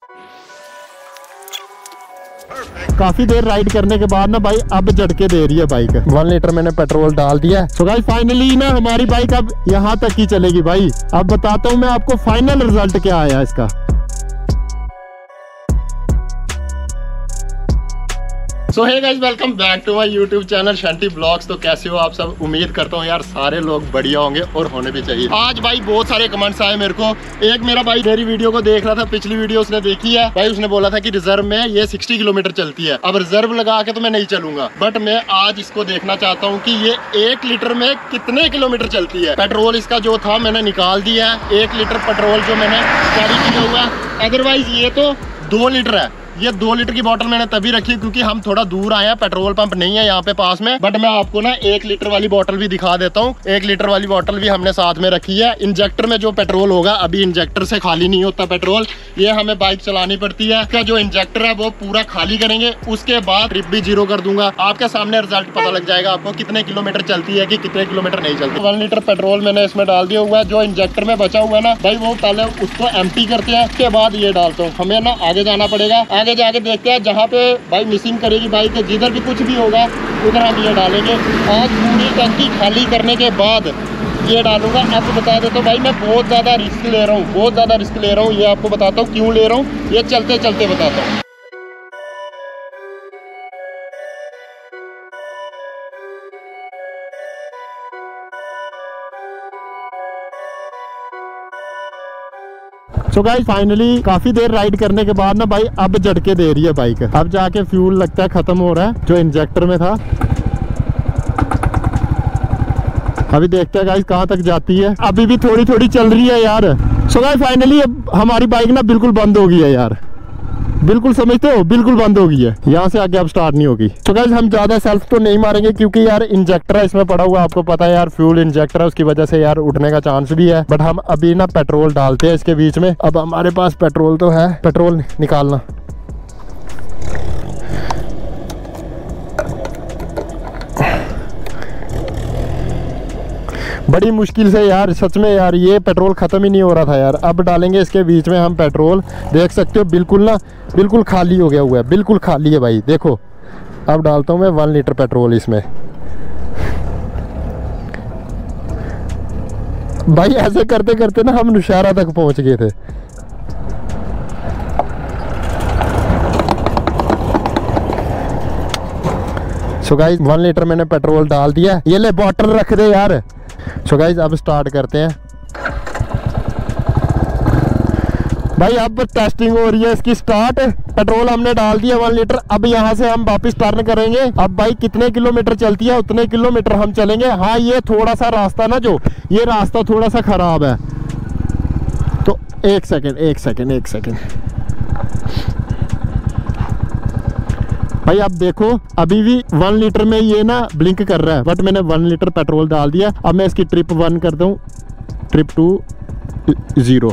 काफी देर राइड करने के बाद ना भाई अब झटके दे रही है बाइक। 1 लीटर मैंने पेट्रोल डाल दिया है। सो गाइस फाइनली ना हमारी बाइक अब यहाँ तक ही चलेगी भाई। अब बताता हूँ मैं आपको फाइनल रिजल्ट क्या आया इसका। So hey guys welcome back to my YouTube channel Shunty blogs. तो कैसे हो आप सब? उम्मीद करता हूँ यार सारे लोग बढ़िया होंगे और होने भी चाहिए। आज भाई बहुत सारे कमेंट्स आए मेरे को। एक मेरा भाई मेरी वीडियो को देख रहा था, पिछली वीडियो उसने देखी है भाई। उसने बोला था कि रिजर्व में ये 60 किलोमीटर चलती है। अब रिजर्व लगा के तो मैं नहीं चलूंगा, बट मैं आज इसको देखना चाहता हूँ कि ये 1 लीटर में कितने किलोमीटर चलती है। पेट्रोल इसका जो था मैंने निकाल दिया है। 1 लीटर पेट्रोल जो मैंने कैरी किया हुआ है। अदरवाइज ये तो 2 लीटर है। ये 2 लीटर की बोतल मैंने तभी रखी क्योंकि हम थोड़ा दूर आए हैं, पेट्रोल पंप नहीं है यहाँ पे पास में। बट मैं आपको ना 1 लीटर वाली बोतल भी दिखा देता हूँ। 1 लीटर वाली बोतल भी हमने साथ में रखी है। इंजेक्टर में जो पेट्रोल होगा, अभी इंजेक्टर से खाली नहीं होता पेट्रोल, ये हमें बाइक चलानी पड़ती है। इसका जो इंजेक्टर है वो पूरा खाली करेंगे, उसके बाद ट्रिप भी 0 कर दूंगा। आपके सामने रिजल्ट पता लग जाएगा आपको कितने किलोमीटर चलती है कि कितने किलोमीटर नहीं चलती। 1 लीटर पेट्रोल मैंने इसमें डाल दिया हुआ है। जो इंजेक्टर में बचा हुआ है ना भाई, वो पहले उसको एम्प्टी करते हैं, उसके बाद ये डालता हूँ। हमें ना आगे जाना पड़ेगा, आगे जाके देखते हैं जहाँ पे भाई मिसिंग करेगी बाइक, जिधर भी कुछ भी होगा उधर हम ये डालेंगे। आज पूरी टंकी खाली करने के बाद ये डालूंगा। आपको बता देता हूँ भाई मैं बहुत ज़्यादा रिस्क ले रहा हूँ, बहुत ज़्यादा रिस्क ले रहा हूँ। ये आपको बताता हूँ क्यों ले रहा हूँ, ये चलते चलते बताता हूँ। तो गाइस फाइनली काफी देर राइड करने के बाद ना भाई अब झटके दे रही है बाइक। अब जाके फ्यूल लगता है खत्म हो रहा है जो इंजेक्टर में था। अभी देखते हैं गाइस कहाँ तक जाती है। अभी भी थोड़ी थोड़ी चल रही है यार। सो गाइस फाइनली अब हमारी बाइक ना बिल्कुल बंद हो गई है यार। बिल्कुल समझते हो, बिल्कुल बंद हो गई है। यहाँ से आगे अब स्टार्ट नहीं होगी। तो गाइस हम ज्यादा सेल्फ तो नहीं मारेंगे क्योंकि यार इंजेक्टर है इसमें पड़ा हुआ, आपको पता है यार फ्यूल इंजेक्टर है, उसकी वजह से यार उठने का चांस भी है। बट हम अभी ना पेट्रोल डालते हैं इसके बीच में। अब हमारे पास पेट्रोल तो है, पेट्रोल निकालना। बड़ी मुश्किल से यार, सच में यार ये पेट्रोल ख़त्म ही नहीं हो रहा था यार। अब डालेंगे इसके बीच में हम पेट्रोल। देख सकते हो बिल्कुल ना, बिल्कुल खाली हो गया हुआ है, बिल्कुल खाली है भाई। देखो अब डालता हूँ मैं 1 लीटर पेट्रोल इसमें। भाई ऐसे करते करते ना हम नौशहरा तक पहुँच गए थे। सो गाइस 1 लीटर मैंने पेट्रोल डाल दिया। ये ले बॉटल रख दे यार। सो गाइस अब स्टार्ट करते हैं भाई। अब टेस्टिंग हो रही है इसकी स्टार्ट। पेट्रोल हमने डाल दिया 1 लीटर। अब यहाँ से हम वापस टर्न करेंगे। अब भाई कितने किलोमीटर चलती है उतने किलोमीटर हम चलेंगे। हाँ ये थोड़ा सा रास्ता ना, जो ये रास्ता थोड़ा सा खराब है। तो एक सेकेंड भाई आप देखो अभी भी 1 लीटर में ये ना ब्लिंक कर रहा है, बट मैंने 1 लीटर पेट्रोल डाल दिया। अब मैं इसकी ट्रिप 1 कर दूं, ट्रिप 2 0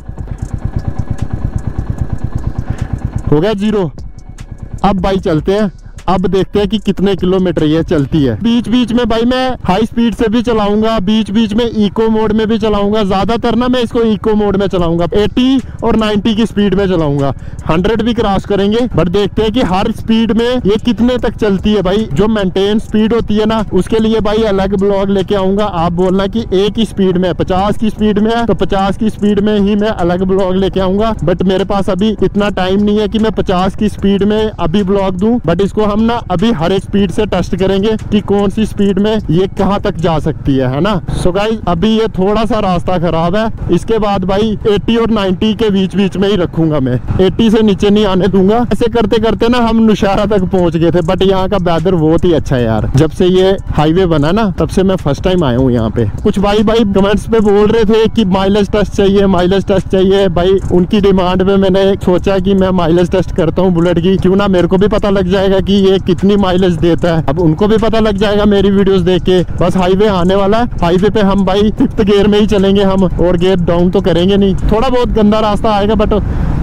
हो गया 0। अब भाई चलते हैं, अब देखते हैं कि कितने किलोमीटर ये चलती है। बीच बीच में भाई मैं हाई स्पीड से भी चलाऊंगा, बीच बीच में इको मोड में भी चलाऊंगा। ज्यादातर ना मैं इसको इको मोड में चलाऊंगा, 80 और 90 की स्पीड में चलाऊंगा। 100 भी क्रॉस करेंगे, बट देखते हैं कि हर स्पीड में ये कितने तक चलती है भाई। जो मेंटेन स्पीड होती है ना, उसके लिए भाई अलग ब्लॉग लेके आऊंगा। आप बोलना कि एक ही स्पीड में 50 की स्पीड में है तो 50 की स्पीड में ही मैं अलग ब्लॉग लेके आऊंगा। बट मेरे पास अभी इतना टाइम नहीं है कि मैं 50 की स्पीड में अभी ब्लॉग दूं। बट इसको हम ना अभी हर एक स्पीड से टेस्ट करेंगे कि कौन सी स्पीड में ये कहां तक जा सकती है ना। सो गाइस अभी ये थोड़ा सा रास्ता खराब है, इसके बाद भाई 80 और 90 के बीच बीच में ही रखूंगा मैं, 80 से नीचे नहीं आने दूंगा। ऐसे करते करते ना हम नौशहरा तक पहुंच गए थे। बट यहाँ का वेदर बहुत ही अच्छा है यार। जब से ये हाईवे बना ना तब से मैं फर्स्ट टाइम आया हूँ यहाँ पे। कुछ भाई कमेंट्स पे बोल रहे थे कि माइलेज टेस्ट चाहिए, माइलेज टेस्ट चाहिए। भाई उनकी डिमांड पे मैंने सोचा कि मैं माइलेज टेस्ट करता हूँ बुलेट की, क्यों ना मेरे को भी पता लग जाएगा कि ये कितनी माइलेज देता है। अब उनको भी पता लग जाएगा मेरी वीडियोस देख के। बस हाईवे आने वाला है, हाईवे पे हम भाई 5th गियर में ही चलेंगे हम, और गियर डाउन तो करेंगे नहीं। थोड़ा बहुत गंदा रास्ता आएगा बट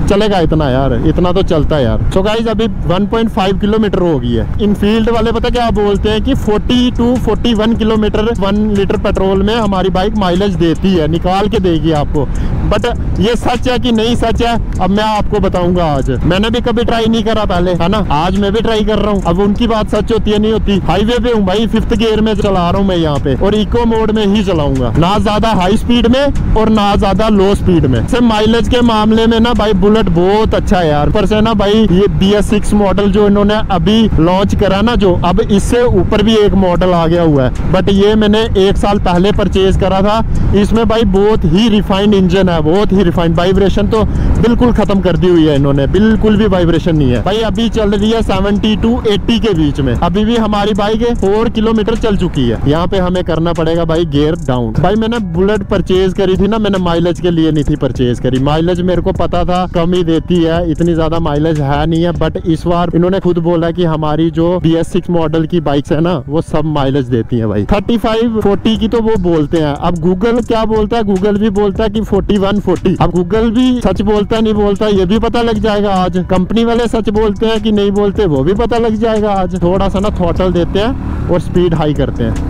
चलेगा इतना यार, इतना तो चलता है यार। सो गाइस अभी 1.5 किलोमीटर हो गई है। इन फील्ड वाले पता क्या बोलते हैं कि 40 to 41 किलोमीटर 1 लीटर पेट्रोल में हमारी बाइक माइलेज देती है, निकाल के देगी आपको। बट ये सच है कि नहीं सच है, अब मैं आपको बताऊंगा आज। मैंने भी कभी ट्राई नहीं करा पहले, है ना, आज मैं भी ट्राई कर रहा हूँ। अब उनकी बात सच होती है नहीं होती। हाईवे पे हूँ भाई, 5th गियर में चला रहा हूँ मैं यहाँ पे, और इको मोड में ही चलाऊंगा, ना ज्यादा हाई स्पीड में और ना ज्यादा लो स्पीड में। से माइलेज के मामले में ना भाई बुलेट बहुत अच्छा है यार। पर से ना भाई ये BS6 मॉडल जो इन्होंने अभी लॉन्च करा ना, जो अब इससे ऊपर भी एक मॉडल आ गया हुआ है, बट ये मैंने 1 साल पहले परचेज करा था। इसमें भाई बहुत ही रिफाइंड इंजन है, बहुत ही रिफाइंड। वाइब्रेशन तो बिल्कुल खत्म कर दी हुई है इन्होंने, बिल्कुल भी वाइब्रेशन नहीं है भाई। अभी चल रही है 70 to 80 के बीच में। अभी भी हमारी बाइक 4 किलोमीटर चल चुकी है। यहाँ पे हमें करना पड़ेगा भाई गियर डाउन। भाई मैंने बुलेट परचेज करी थी ना, मैंने माइलेज के लिए नहीं थी परचेज करी। माइलेज मेरे को पता था कम ही देती है, इतनी ज्यादा माइलेज है नहीं है। बट इस बार इन्होंने खुद बोला कि हमारी जो BS6 मॉडल की बाइक्स है ना, वो सब माइलेज देती है भाई। 35-40 की तो वो बोलते हैं। अब गूगल क्या बोलता है, गूगल भी बोलता है कि 41-40। अब गूगल भी सच बोलता है नहीं बोलता ये भी पता लग जाएगा आज। कंपनी वाले सच बोलते हैं कि नहीं बोलते वो भी पता लग जाएगा आज। थोड़ा सा ना थ्रॉटल देते हैं और स्पीड हाई करते हैं।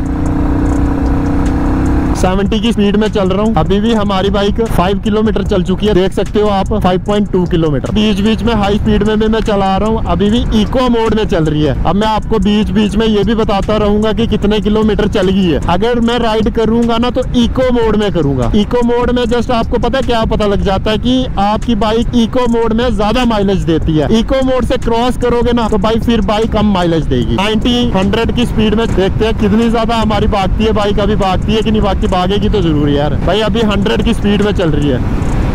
70 की स्पीड में चल रहा हूँ। अभी भी हमारी बाइक 5 किलोमीटर चल चुकी है, देख सकते हो आप, 5.2 किलोमीटर। बीच बीच में हाई स्पीड में भी मैं चला रहा हूँ। अभी भी इको मोड में चल रही है। अब मैं आपको बीच बीच में ये भी बताता रहूंगा कि कितने किलोमीटर चल गई है। अगर मैं राइड करूंगा ना तो इको मोड में करूंगा। इको मोड में जस्ट आपको पता है क्या पता लग जाता है कि आपकी बाइक इको मोड में ज्यादा माइलेज देती है। इको मोड से क्रॉस करोगे ना तो बाइक फिर बाइक कम माइलेज देगी। 90-100 की स्पीड में देखते हैं कितनी ज्यादा हमारी भागती है बाइक। अभी भागती है कि नहीं भागती, भागेगी तो जरूर यार। भाई अभी 100 की स्पीड में चल रही है।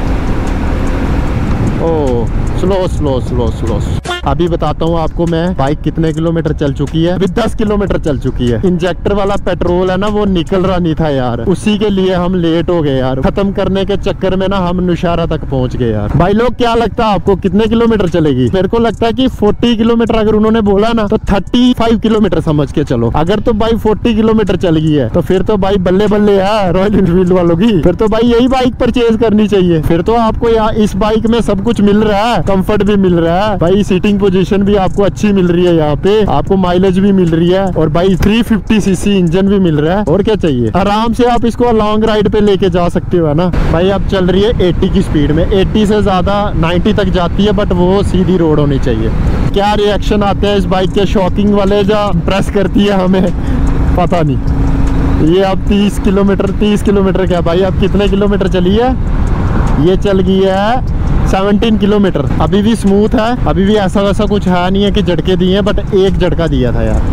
ओ स्लो स्लो स्लो स्लो। अभी बताता हूँ आपको मैं बाइक कितने किलोमीटर चल चुकी है। अभी 10 किलोमीटर चल चुकी है। इंजेक्टर वाला पेट्रोल है ना वो निकल रहा नहीं था यार, उसी के लिए हम लेट हो गए यार। खत्म करने के चक्कर में ना हम नुशारा तक पहुंच गए यार। भाई लोग क्या लगता है आपको कितने किलोमीटर चलेगी? मेरे को लगता है कि 40 किलोमीटर अगर उन्होंने बोला ना तो 35 किलोमीटर समझ के चलो। अगर तो भाई 40 किलोमीटर चल गई है तो फिर तो भाई बल्ले बल्ले है रॉयल एनफील्ड वालों की। फिर तो भाई यही बाइक परचेज करनी चाहिए। फिर तो आपको यार इस बाइक में सब कुछ मिल रहा है, कंफर्ट भी मिल रहा है भाई, सीटिंग पोजीशन भी आपको अच्छी मिल रही है, यहाँ पे आपको माइलेज भी मिल रही है, और भाई 350 सीसी इंजन भी मिल रहा है। और क्या चाहिए? आराम से आप इसको लॉन्ग राइड पे लेके जा सकते हो, है ना भाई। अब चल रही है 80 की स्पीड में, 80 से ज्यादा 90 तक जाती है, बट वो सीधी रोड होनी चाहिए। क्या रिएक्शन आते हैं इस बाइक के शॉकिंग वाले, जो प्रेस करती है हमें पता नहीं। ये अब 30 किलोमीटर क्या भाई, अब कितने किलोमीटर चली है? ये चल गई है 17 किलोमीटर। अभी भी स्मूथ है, अभी भी ऐसा वैसा कुछ है नहीं है कि झटके दिए हैं, बट एक झटका दिया था यार।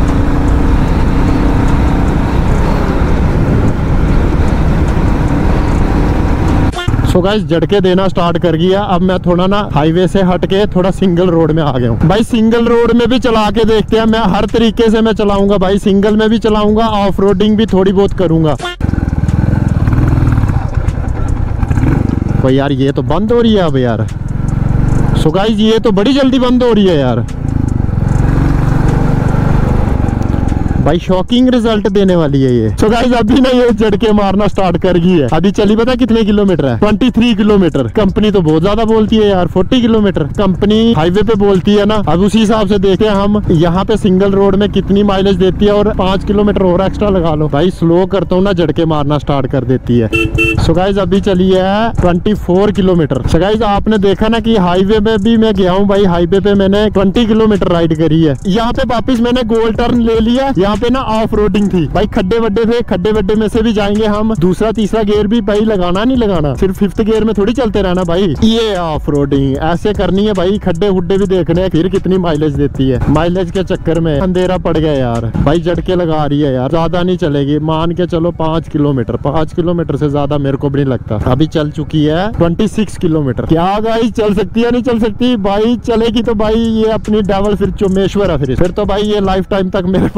सो गाइस झटके देना स्टार्ट कर गया। अब मैं थोड़ा ना हाईवे से हट के थोड़ा सिंगल रोड में आ गया हूँ भाई। सिंगल रोड में भी चला के देखते हैं। मैं हर तरीके से मैं चलाऊंगा भाई, सिंगल में भी चलाऊंगा, ऑफ रोडिंग भी थोड़ी बहुत करूंगा। भाई यार ये तो बंद हो रही है अब यार। सो गाइस ये तो बड़ी जल्दी बंद हो रही है यार। भाई शॉकिंग रिजल्ट देने वाली है ये। सो गाइस अभी ना ये झटके मारना स्टार्ट कर गई है। अभी चली पता कितने किलोमीटर है? 23 किलोमीटर। कंपनी तो बहुत ज्यादा बोलती है यार, 40 किलोमीटर कंपनी हाईवे पे बोलती है ना। अब उसी हिसाब से देखते हैं हम यहाँ पे सिंगल रोड में कितनी माइलेज देती है, और 5 किलोमीटर और एक्स्ट्रा लगा लो भाई। स्लो करता हूँ ना झटके मारना स्टार्ट कर देती है। सो गाइस अभी चली है 24 किलोमीटर। सो गाइस आपने देखा ना कि हाईवे में भी मैं गया हूँ भाई। हाईवे पे मैंने 20 किलोमीटर राइड करी है। यहाँ पे वापिस मैंने गोल टर्न ले लिया। यहाँ पे ना ऑफ रोडिंग थी भाई, खड्डे वड्डे थे, खड्डे वड्डे में से भी जाएंगे हम। दूसरा तीसरा गियर भी भाई लगाना नहीं लगाना, सिर्फ 5th गियर में थोड़ी चलते रहना भाई। ये ऑफ रोडिंग ऐसे करनी है भाई, खड्डे हुड्डे भी देखने हैं, फिर कितनी माइलेज देती है। माइलेज के चक्कर में अंधेरा पड़ गया यार भाई। झटके लगा रही है यार, ज्यादा नहीं चलेगी, मान के चलो 5 किलोमीटर। 5 किलोमीटर से ज्यादा मेरे को भी नहीं लगता। अभी चल चुकी है 26 किलोमीटर। क्या गाइस चल सकती है? नहीं चल सकती भाई। चलेगी तो भाई ये अपनी डेवल फिर चोमेश्वर है। फिर तो भाई ये लाइफ टाइम तक मेरे पास रहने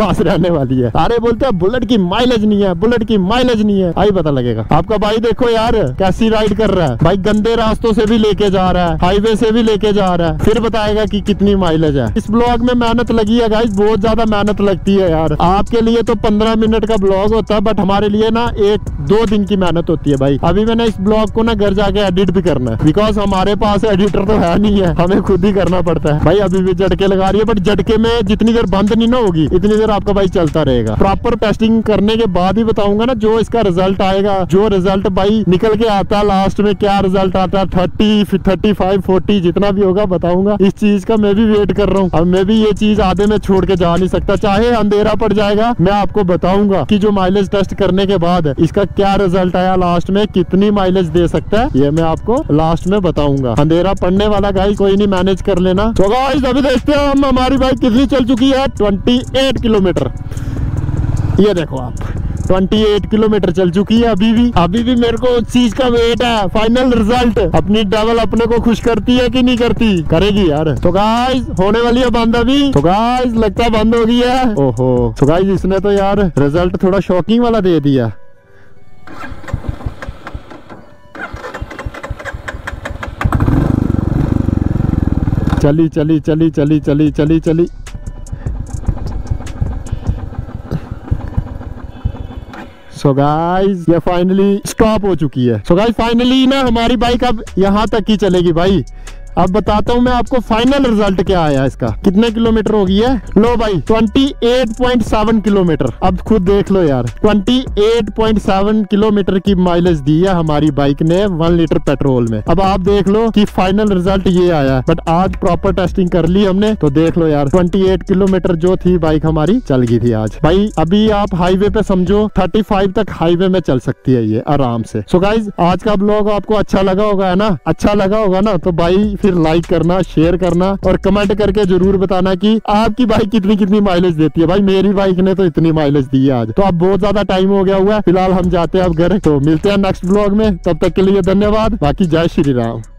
वाली है। सारे बोलते हैं बुलेट की माइलेज नहीं है, बुलेट की माइलेज नहीं है, आई पता लगेगा। आपका भाई देखो यार कैसी राइड कर रहा है भाई, गंदे रास्तों से भी लेके जा रहा है, हाईवे से भी लेके जा रहा है, फिर बताएगा कि कितनी माइलेज है। इस ब्लॉग में मेहनत लगी है गाइस, बहुत ज्यादा मेहनत लगती है यार। आपके लिए तो 15 मिनट का ब्लॉग होता है, बट हमारे लिए ना 1-2 दिन की मेहनत होती है भाई। अभी मैंने इस ब्लॉग को ना घर जाके एडिट भी करना है, बिकॉज हमारे पास एडिटर तो है नहीं है, हमें खुद ही करना पड़ता है भाई। अभी भी झटके लगा रही है, बट झटके में जितनी देर बंद नहीं ना होगी इतनी देर आपका भाई चलता रहेगा। प्रॉपर टेस्टिंग करने के बाद ही बताऊंगा ना जो इसका रिजल्ट आएगा। जो रिजल्ट भाई निकल के आता है लास्ट में, क्या रिजल्ट आता है 30, 35, 40 जितना भी होगा बताऊंगा। इस चीज का मैं भी वेट कर रहा हूँ। अब मैं भी ये चीज आधे में छोड़ के जा नहीं सकता, चाहे अंधेरा पड़ जाएगा मैं आपको बताऊंगा कि जो माइलेज टेस्ट करने के बाद इसका क्या रिजल्ट आया, लास्ट में कितनी माइलेज दे सकता है, ये मैं आपको लास्ट में बताऊंगा। अंधेरा पड़ने वाला गाइस, कोई नहीं, मैनेज कर लेना। तो गाइस अभी देखते हैं हम हमारी बाइक कितनी चल चुकी है। 28 किलोमीटर, ये देखो आप 28 किलोमीटर चल चुकी है। अभी भी मेरे को उस चीज का वेट है, फाइनल रिजल्ट। अपनी डबल अपने को खुश करती है कि नहीं करती, करेगी यार। तो गाइस होने वाली है बंद अभी। तो गाइस लगता है बंद हो गई है। ओहो, तो गाइस इसने तो यार रिजल्ट थोड़ा शॉकिंग वाला दे दिया। चली चली चली चली चली चली चली। सो गाइस ये फाइनली स्टॉप हो चुकी है। सो गाइस फाइनली ना हमारी बाइक अब यहाँ तक ही चलेगी भाई। अब बताता हूँ मैं आपको फाइनल रिजल्ट क्या आया इसका, कितने किलोमीटर हो गई है। लो भाई 28.7 किलोमीटर। अब खुद देख लो यार, 28.7 किलोमीटर की माइलेज दी है हमारी बाइक ने 1 लीटर पेट्रोल में। अब आप देख लो कि फाइनल रिजल्ट ये आया। बट आज प्रॉपर टेस्टिंग कर ली हमने, तो देख लो यार 28 किलोमीटर जो थी बाइक हमारी चल गई थी आज भाई। अभी आप हाईवे पे समझो 35 तक हाईवे में चल सकती है ये आराम से। सो गाइज आज का ब्लॉग आपको अच्छा लगा होगा है ना, अच्छा लगा होगा ना, तो भाई फिर लाइक करना, शेयर करना और कमेंट करके जरूर बताना कि आपकी बाइक कितनी माइलेज देती है। भाई मेरी बाइक ने तो इतनी माइलेज दी है आज। तो अब बहुत ज्यादा टाइम हो गया हुआ है, फिलहाल हम जाते हैं अब घर। तो मिलते हैं नेक्स्ट ब्लॉग में, तब तक के लिए धन्यवाद। बाकी जय श्री राम।